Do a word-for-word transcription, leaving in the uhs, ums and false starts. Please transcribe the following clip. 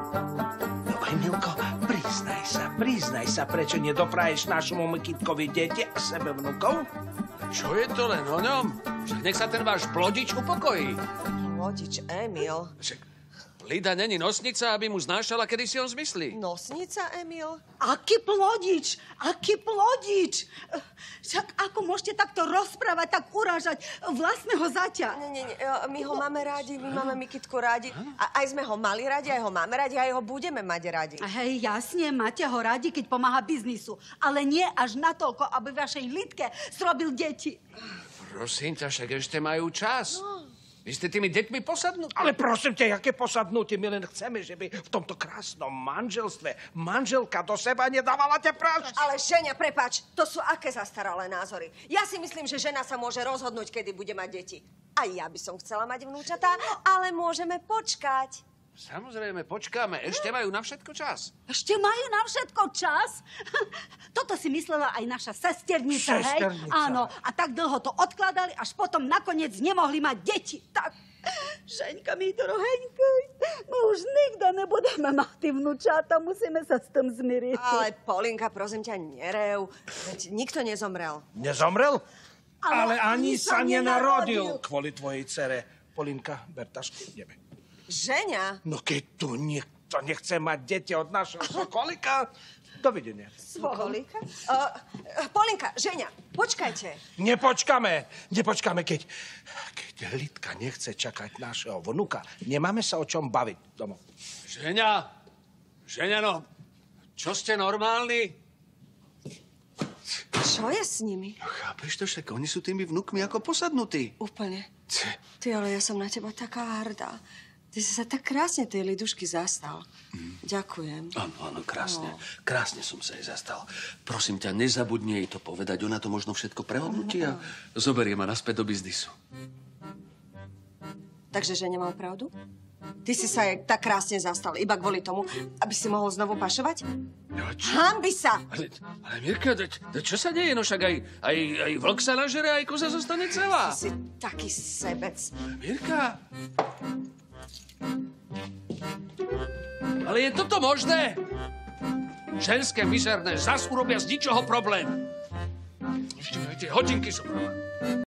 No aj, Milko, priznaj sa, priznaj sa, prečo nedopraješ našemu Mikitkovi deti a sebe vnukov? Čo je to len o ňom? Však nech sa ten váš plodič upokojí. Plodič Emil. Však Lida není nosnica, aby mu znášala, kedy si on zmyslí. Nosnica, Emil? Aký plodič? Aký plodič? Však ako môžete takto rozprávať, tak urážať vlastného zaťa? Nie, nie, nie. My ho máme rádi, my máme Mikitku rádi. A aj sme ho mali rádi, aj ho máme rádi, aj ho budeme mať radi. Hej, jasne, máte ho radi, keď pomáha biznisu. Ale nie až natoľko, aby vašej Lidke zrobil deti. Prosím ťa, však ešte majú čas. No. Vy ste tými deťmi posadnutí. Ale prosím ťa, jaké posadnutie? My len chceme, že by v tomto krásnom manželstve manželka do seba nedávala tie prášky. Ale ženia, prepáč, to sú aké zastaralé názory. Ja si myslím, že žena sa môže rozhodnúť, kedy bude mať deti. Aj ja by som chcela mať vnúčatá, ale môžeme počkať. Samozrejme, počkáme. Ešte majú na všetko čas. Ešte majú na všetko čas? Toto si myslela aj naša sesternica, hej? Sesternica. Áno, a tak dlho to odkladali, až potom nakoniec nemohli mať deti. Tak, Žeňka, mi droheňka, my už nikdy nebudeme mať tí vnúčata, musíme sa s tým zmiriť. Ale Polinka, prosím ťa, nerev. Veď nikto nezomrel. Nezomrel? Ale, Ale ani sa nenarodil. nenarodil. Kvôli tvojej dcere. Polinka, ber tašku, ideme. Ženia? No keď tu niekto nechce mať deti od našeho Sokolika, dovidenia. Sokolika? Uh, Polinka, Ženia, počkajte. Nepočkáme, nepočkáme, keď, keď Lidka nechce čakať našeho vnuka. Nemáme sa o čom baviť domov. Ženia, Ženia, no, čo ste normálni? Čo je s nimi? No chápeš to, však oni sú tými vnukmi ako posadnutí. Úplne. Ty, ale ja som na teba taká hrdá. Ty si sa tak krásne tej Lidušky zastal. Mm. Ďakujem. Áno, áno, krásne. No. Krásne som sa jej zastal. Prosím ťa, nezabudni jej to povedať. Ona to možno všetko prehodnotí a zoberie ma naspäť do biznisu. Takže, že nemal pravdu? Ty si sa jej tak krásne zastal iba kvôli tomu, aby si mohol znovu pašovať? No čo? Hanbi sa! Ale, ale Mirka, da, da, čo sa deje? No však aj, aj, aj vlk sa nažere, aj koza zostane celá. Ty si taký sebec. Mirka! Ale je toto možné? Ženské mizerné zas urobia z ničoho problém. Ešte aj tie hodinky sú...